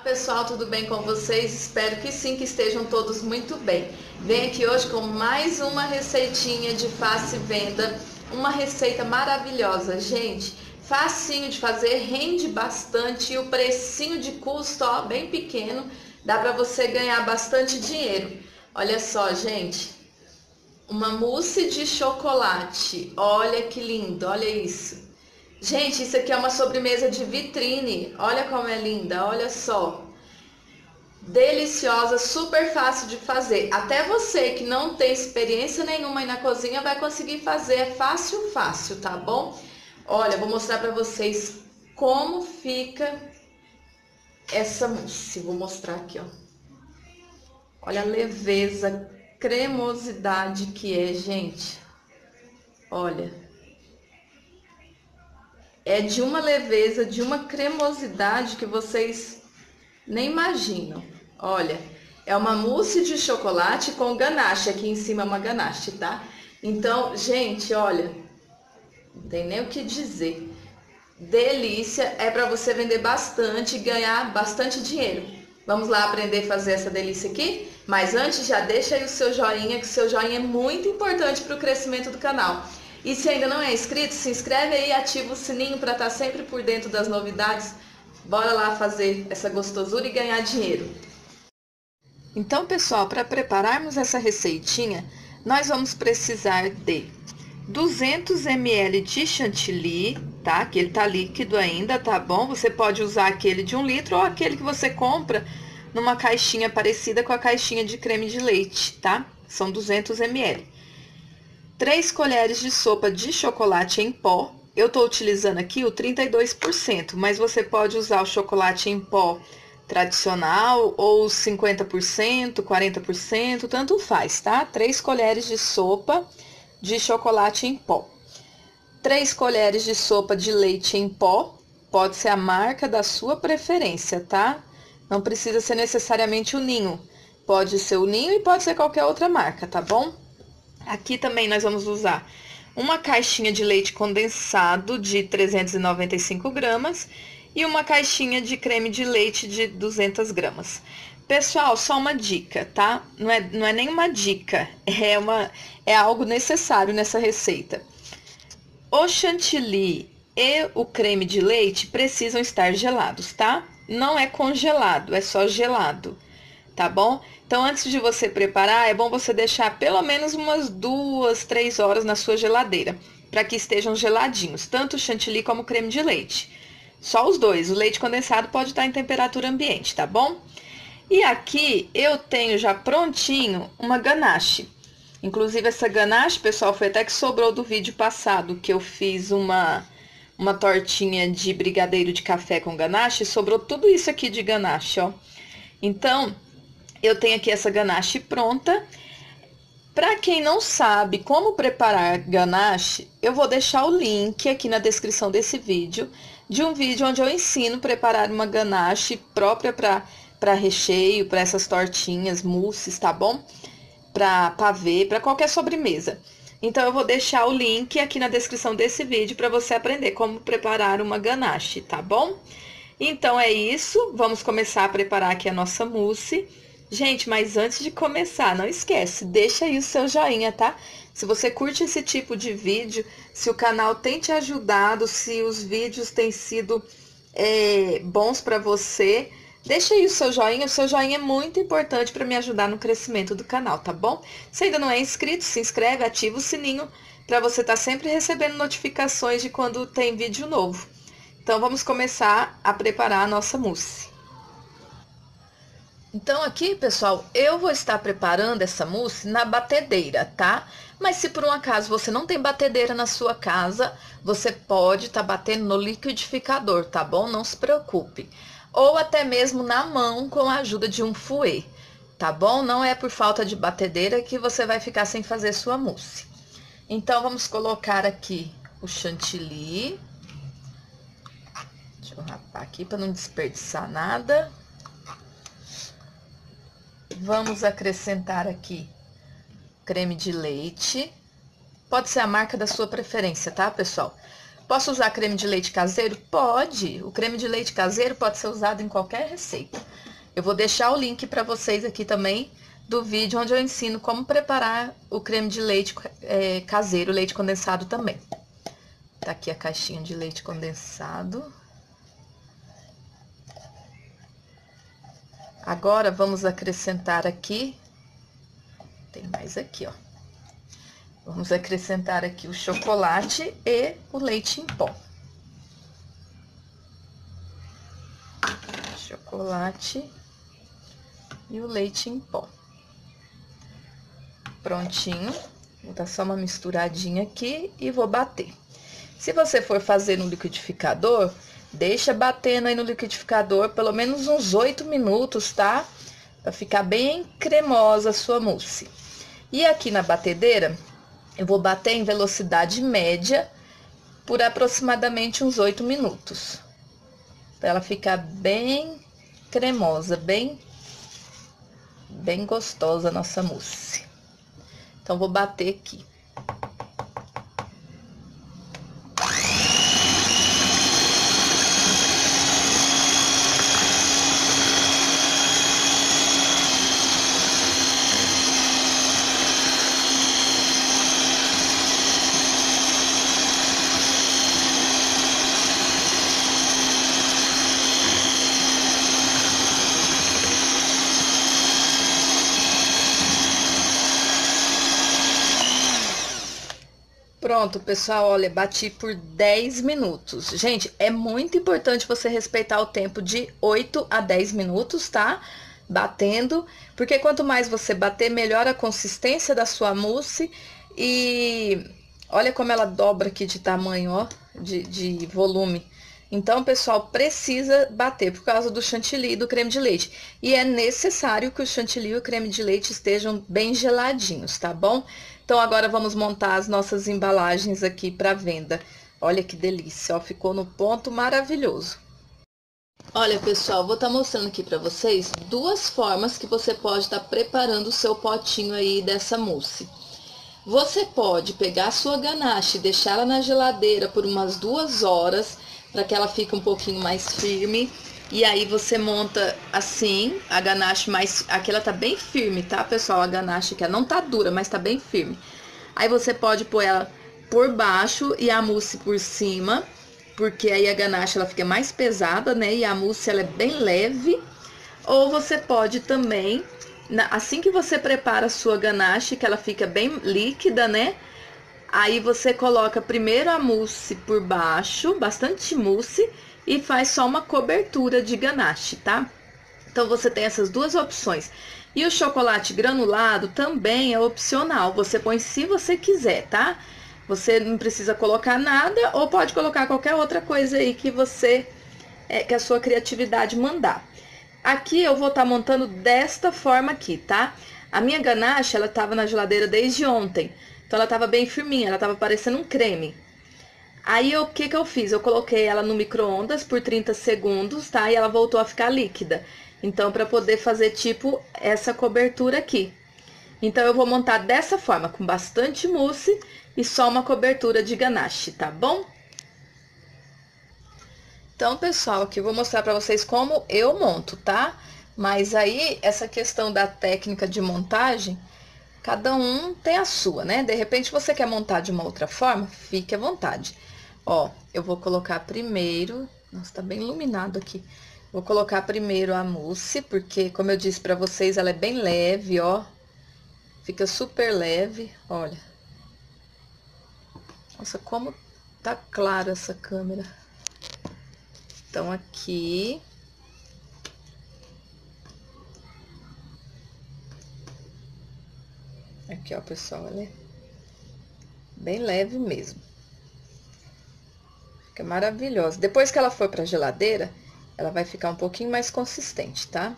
Pessoal, tudo bem com vocês? Espero que sim, que estejam todos muito bem. Venho aqui hoje com mais uma receitinha de fácil venda, uma receita maravilhosa, gente. Facinho de fazer, rende bastante e o precinho de custo, ó, bem pequeno, dá para você ganhar bastante dinheiro. Olha só, gente, uma mousse de chocolate. Olha que lindo, olha isso. Gente, isso aqui é uma sobremesa de vitrine. Olha como é linda, olha só. Deliciosa, super fácil de fazer. Até você que não tem experiência nenhuma aí na cozinha vai conseguir fazer. É fácil, fácil, tá bom? Olha, vou mostrar pra vocês como fica essa mousse. Vou mostrar aqui, ó. Olha a leveza, cremosidade que é, gente. Olha. É de uma leveza, de uma cremosidade que vocês nem imaginam. Olha, é uma mousse de chocolate com ganache. Aqui em cima é uma ganache, tá? Então, gente, olha, não tem nem o que dizer. Delícia, é para você vender bastante e ganhar bastante dinheiro. Vamos lá aprender a fazer essa delícia aqui? Mas antes, já deixa aí o seu joinha, que o seu joinha é muito importante para o crescimento do canal. E se ainda não é inscrito, se inscreve aí e ativa o sininho para estar sempre por dentro das novidades. Bora lá fazer essa gostosura e ganhar dinheiro. Então, pessoal, para prepararmos essa receitinha, nós vamos precisar de 200 ml de chantilly, tá? Que ele tá líquido ainda, tá bom? Você pode usar aquele de 1 litro ou aquele que você compra numa caixinha parecida com a caixinha de creme de leite, tá? São 200 ml. 3 colheres de sopa de chocolate em pó. Eu tô utilizando aqui o 32%, mas você pode usar o chocolate em pó tradicional ou 50%, 40%, tanto faz, tá? 3 colheres de sopa de chocolate em pó. 3 colheres de sopa de leite em pó, pode ser a marca da sua preferência, tá? Não precisa ser necessariamente o Ninho. Pode ser o Ninho e pode ser qualquer outra marca, tá bom? Aqui também nós vamos usar uma caixinha de leite condensado de 395 gramas e uma caixinha de creme de leite de 200 gramas. Pessoal, só uma dica, tá? Não é nem uma dica, é algo necessário nessa receita. O chantilly e o creme de leite precisam estar gelados, tá? Não é congelado, é só gelado, tá bom? Então, antes de você preparar, é bom você deixar pelo menos umas 2, 3 horas na sua geladeira, para que estejam geladinhos, tanto o chantilly como o creme de leite. Só os dois, o leite condensado pode estar em temperatura ambiente, tá bom? E aqui eu tenho já prontinho uma ganache. Inclusive essa ganache, pessoal, foi até que sobrou do vídeo passado, que eu fiz uma tortinha de brigadeiro de café com ganache, sobrou tudo isso aqui de ganache, ó. Então, eu tenho aqui essa ganache pronta. Para quem não sabe como preparar ganache, eu vou deixar o link aqui na descrição desse vídeo, de um vídeo onde eu ensino a preparar uma ganache própria para recheio, para essas tortinhas, mousses, tá bom? Para pavê, para qualquer sobremesa. Então, eu vou deixar o link aqui na descrição desse vídeo para você aprender como preparar uma ganache, tá bom? Então, é isso. Vamos começar a preparar aqui a nossa mousse. Gente, mas antes de começar, não esquece, deixa aí o seu joinha, tá? Se você curte esse tipo de vídeo, se o canal tem te ajudado, se os vídeos têm sido bons para você, deixa aí o seu joinha é muito importante para me ajudar no crescimento do canal, tá bom? Se ainda não é inscrito, se inscreve, ativa o sininho para você estar sempre recebendo notificações de quando tem vídeo novo. Então, vamos começar a preparar a nossa mousse. Então, aqui, pessoal, eu vou estar preparando essa mousse na batedeira, tá? Mas se por um acaso você não tem batedeira na sua casa, você pode estar batendo no liquidificador, tá bom? Não se preocupe. Ou até mesmo na mão com a ajuda de um fouet, tá bom? Não é por falta de batedeira que você vai ficar sem fazer sua mousse. Então, vamos colocar aqui o chantilly. Deixa eu rapar aqui para não desperdiçar nada. Vamos acrescentar aqui creme de leite. Pode ser a marca da sua preferência, tá, pessoal? Posso usar creme de leite caseiro? Pode. O creme de leite caseiro pode ser usado em qualquer receita. Eu vou deixar o link para vocês aqui também do vídeo onde eu ensino como preparar o creme de leite caseiro, leite condensado também. Tá aqui a caixinha de leite condensado. Agora, vamos acrescentar aqui, tem mais aqui, ó. Vamos acrescentar aqui o chocolate e o leite em pó. Chocolate e o leite em pó. Prontinho. Vou dar só uma misturadinha aqui e vou bater. Se você for fazer no liquidificador, deixa batendo aí no liquidificador pelo menos uns 8 minutos, tá? Pra ficar bem cremosa a sua mousse. E aqui na batedeira, eu vou bater em velocidade média por aproximadamente uns 8 minutos. Pra ela ficar bem cremosa, bem gostosa a nossa mousse. Então, vou bater aqui. Pronto, pessoal, olha, bati por 10 minutos. Gente, é muito importante você respeitar o tempo de 8 a 10 minutos, tá? Batendo, porque quanto mais você bater, melhor a consistência da sua mousse. E olha como ela dobra aqui de tamanho, ó, de volume. Então, pessoal, precisa bater por causa do chantilly e do creme de leite. E é necessário que o chantilly e o creme de leite estejam bem geladinhos, tá bom? Então, agora vamos montar as nossas embalagens aqui para venda. Olha que delícia, ó, ficou no ponto maravilhoso. Olha, pessoal, vou estar mostrando aqui para vocês duas formas que você pode estar preparando o seu potinho aí dessa mousse. Você pode pegar a sua ganache e deixar ela na geladeira por umas 2 horas, para que ela fique um pouquinho mais firme. E aí você monta assim, a ganache mais... Aqui ela tá bem firme, tá, pessoal? A ganache aqui, ela não tá dura, mas tá bem firme. Aí você pode pôr ela por baixo e a mousse por cima, porque aí a ganache ela fica mais pesada, né? E a mousse ela é bem leve. Ou você pode também, assim que você prepara a sua ganache, que ela fica bem líquida, né? Aí você coloca primeiro a mousse por baixo, bastante mousse, e faz só uma cobertura de ganache, tá? Então, você tem essas duas opções. E o chocolate granulado também é opcional, você põe se você quiser, tá? Você não precisa colocar nada, ou pode colocar qualquer outra coisa aí que você, que a sua criatividade mandar. Aqui eu vou estar montando desta forma aqui, tá? A minha ganache, ela tava na geladeira desde ontem. Então, ela tava bem firminha, ela tava parecendo um creme. Aí, o que que eu fiz? Eu coloquei ela no micro-ondas por 30 segundos, tá? E ela voltou a ficar líquida. Então, pra poder fazer, tipo, essa cobertura aqui. Então, eu vou montar dessa forma, com bastante mousse e só uma cobertura de ganache, tá bom? Então, pessoal, aqui eu vou mostrar pra vocês como eu monto, tá? Mas aí, essa questão da técnica de montagem... Cada um tem a sua, né? De repente, você quer montar de uma outra forma? Fique à vontade. Ó, eu vou colocar primeiro... Nossa, tá bem iluminado aqui. Vou colocar primeiro a mousse, porque, como eu disse pra vocês, ela é bem leve, ó. Fica super leve, olha. Nossa, como tá clara essa câmera. Então, aqui... Aqui, ó, pessoal, ela é bem leve mesmo. Fica maravilhosa. Depois que ela for pra geladeira, ela vai ficar um pouquinho mais consistente, tá?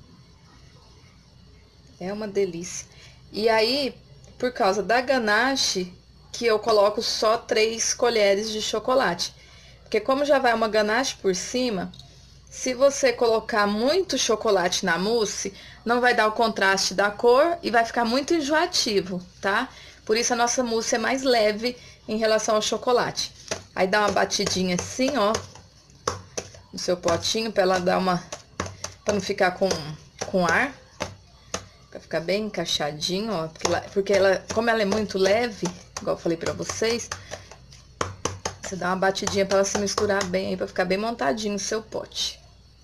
É uma delícia. E aí, por causa da ganache, que eu coloco só 3 colheres de chocolate. Porque como já vai uma ganache por cima... Se você colocar muito chocolate na mousse, não vai dar o contraste da cor e vai ficar muito enjoativo, tá? Por isso a nossa mousse é mais leve em relação ao chocolate. Aí dá uma batidinha assim, ó, no seu potinho, pra ela dar uma para não ficar com ar. Pra ficar bem encaixadinho, ó. Porque ela, como ela é muito leve, igual eu falei pra vocês, você dá uma batidinha pra ela se misturar bem aí, pra ficar bem montadinho o seu pote.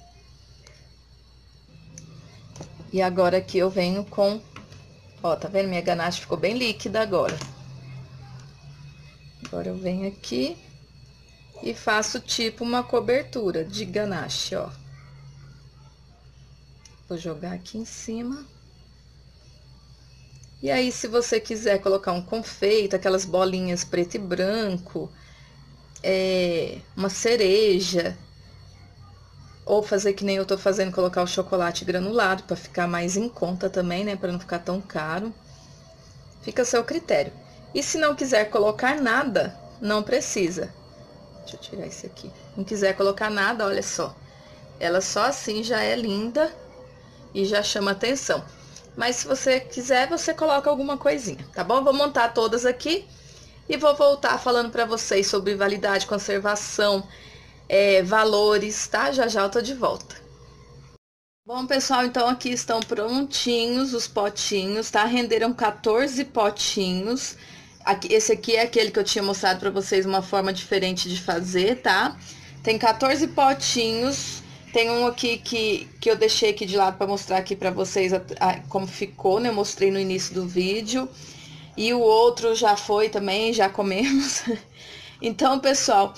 E agora aqui eu venho com... Ó, tá vendo? Minha ganache ficou bem líquida agora. Agora eu venho aqui e faço tipo uma cobertura de ganache, ó. Vou jogar aqui em cima. E aí, se você quiser colocar um confeito, aquelas bolinhas preto e branco, uma cereja, ou fazer que nem eu tô fazendo, colocar o chocolate granulado, pra ficar mais em conta também, né, pra não ficar tão caro. Fica a seu critério. E se não quiser colocar nada, não precisa. Deixa eu tirar isso aqui. Não quiser colocar nada, olha só. Ela só assim já é linda e já chama atenção. Mas se você quiser, você coloca alguma coisinha, tá bom? Vou montar todas aqui e vou voltar falando pra vocês sobre validade, conservação, valores, tá? Já já eu tô de volta. Bom, pessoal, então aqui estão prontinhos os potinhos, tá? Renderam 14 potinhos. Esse aqui é aquele que eu tinha mostrado pra vocês uma forma diferente de fazer, tá? Tem 14 potinhos. Tem um aqui que eu deixei aqui de lado para mostrar aqui para vocês como ficou, né? Eu mostrei no início do vídeo. E o outro já foi também, já comemos. Então, pessoal,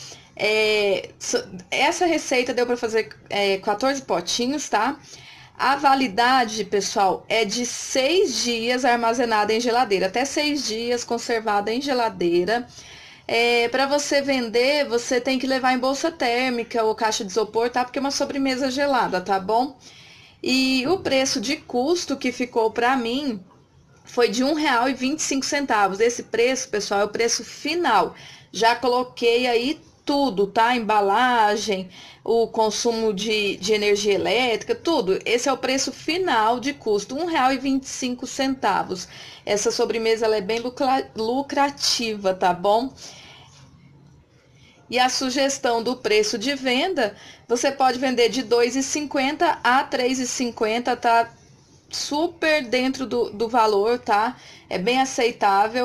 essa receita deu para fazer 14 potinhos, tá? A validade, pessoal, é de 6 dias armazenada em geladeira. Até 6 dias conservada em geladeira. Para você vender, você tem que levar em bolsa térmica ou caixa de isopor, tá? Porque é uma sobremesa gelada, tá bom? E o preço de custo que ficou para mim foi de R$1,25. Esse preço, pessoal, é o preço final. Já coloquei aí tudo, tá? Embalagem, o consumo de energia elétrica, tudo. Esse é o preço final de custo, R$1,25. Essa sobremesa ela é bem lucrativa, tá bom? E a sugestão do preço de venda, você pode vender de R$2,50 a R$3,50, tá? Super dentro do valor, tá? É bem aceitável.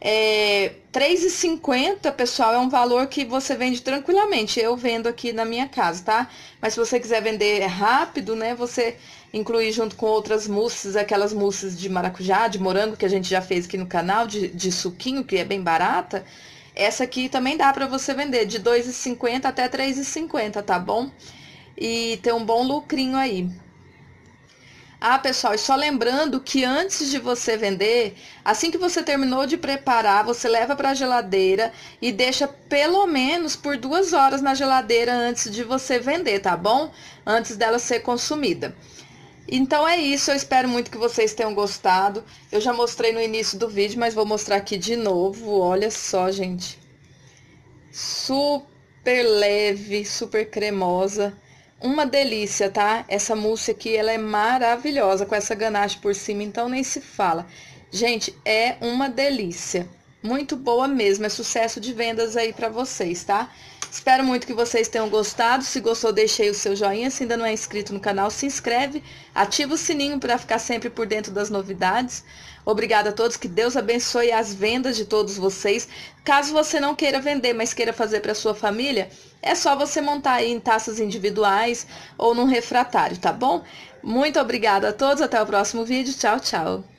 R$3,50, pessoal, é um valor que você vende tranquilamente. Eu vendo aqui na minha casa, tá? Mas se você quiser vender rápido, né? Você incluir junto com outras mousses, aquelas mousses de maracujá, de morango, que a gente já fez aqui no canal, de suquinho, que é bem barata. Essa aqui também dá para você vender de R$2,50 até R$3,50, tá bom? E tem um bom lucrinho aí. Ah, pessoal, e só lembrando que antes de você vender, assim que você terminou de preparar, você leva para a geladeira e deixa pelo menos por 2 horas na geladeira antes de você vender, tá bom? Antes dela ser consumida. Então é isso, eu espero muito que vocês tenham gostado. Eu já mostrei no início do vídeo, mas vou mostrar aqui de novo. Olha só, gente. Super leve, super cremosa. Uma delícia, tá? Essa mousse aqui, ela é maravilhosa, com essa ganache por cima, então nem se fala. Gente, é uma delícia. Muito boa mesmo, é sucesso de vendas aí pra vocês, tá? Espero muito que vocês tenham gostado. Se gostou, deixe aí o seu joinha. Se ainda não é inscrito no canal, se inscreve. Ativa o sininho para ficar sempre por dentro das novidades. Obrigada a todos. Que Deus abençoe as vendas de todos vocês. Caso você não queira vender, mas queira fazer para sua família, é só você montar aí em taças individuais ou num refratário, tá bom? Muito obrigada a todos. Até o próximo vídeo. Tchau, tchau.